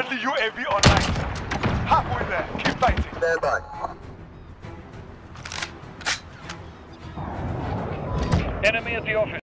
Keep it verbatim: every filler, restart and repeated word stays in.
Friendly U A V online. Halfway there. Keep fighting. Stand by. Enemy at the office.